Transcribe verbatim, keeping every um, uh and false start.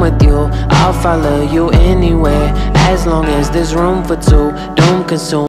with you, I'll follow you anywhere, as long as there's room for two. Doom consume